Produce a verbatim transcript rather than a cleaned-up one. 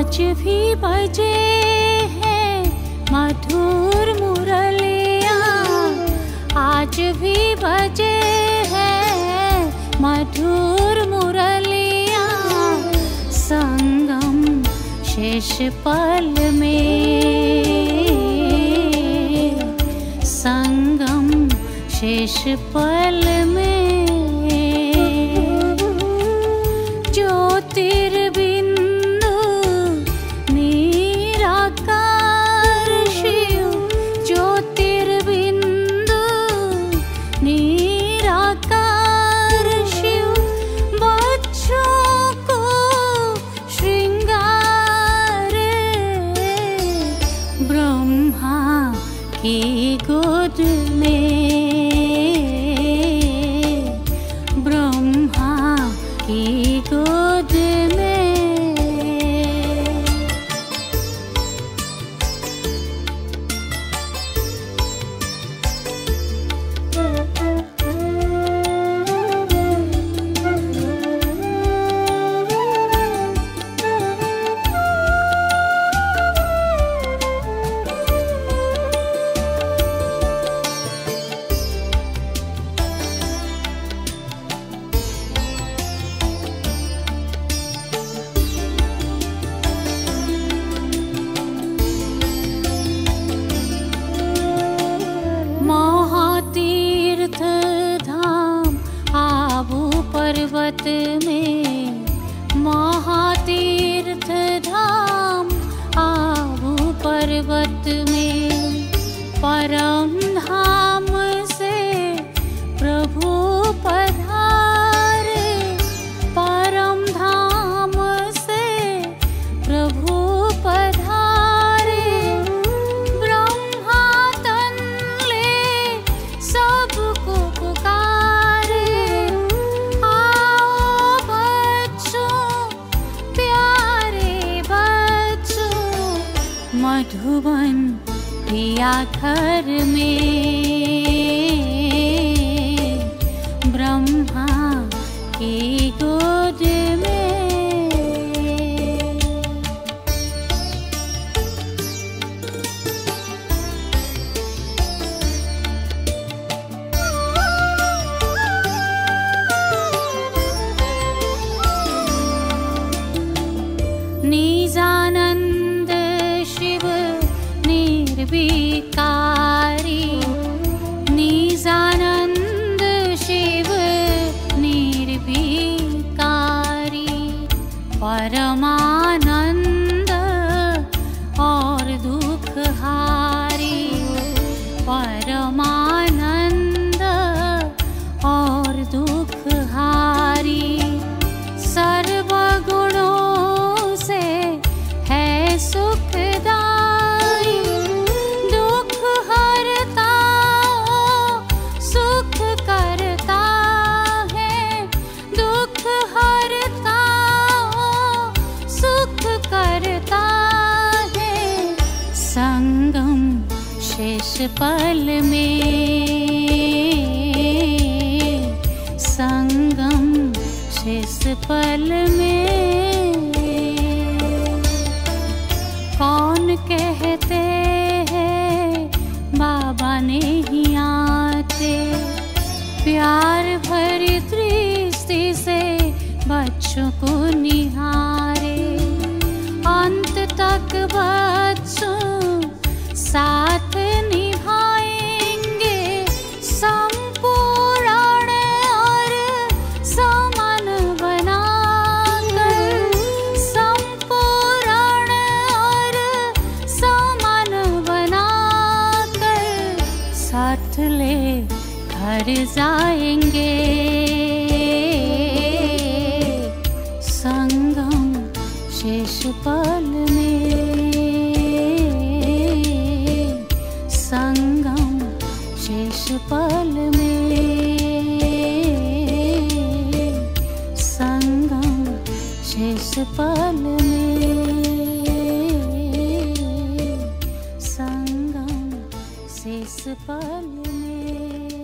आज भी बजे हैं मधुर मुरलियाँ, आज भी बजे हैं मधुर मुरलियाँ। संगम शेष पल में, संगम शेष पल में। ज्योतिर्बिंदु निराकार शिव, ज्योतिर्बिंदु निराकार शिव। बच्चों को श्रृंगार ब्रह्मा की गोद में, ब्रह्मा की गोद में। महातीर्थ धाम आबू पर्वत में, महातीर्थ धाम आबू पर्वत में। परम धाम से प्रभु पधारे, परम धाम से प्रभु पधारे। ब्रह्मा तन ले सबको पुकारे, आओ बच्चों प्यारे बच्चों, मधुबन पिया घर में, ब्रह्मा की गोद में। निजानंद शिव निर्विकारी, निजानंद शिव निर्विकारी। परमानंद और दुखहारी, परमानंद और दुखहारी। सर्वगुणों से है सुखदाई, दुख हरता सुख करता है, दुख हरता सुख करता है। संगम शेष पल में, संगम शेष पल में। कौन कहते हैं बाबा नहीं आते, प्यार भरी दृष्टि से बच्चों को निहारे। अंत तक बच्चों साथ निभाएंगे, संपूर्ण और समान बनाकर, संपूर्ण और समान बनाकर। साथ ले घर जाएंगे, संगम शेष पल में, संगम शेष पल में, संगम शेष पल में, संगम शेष पल में।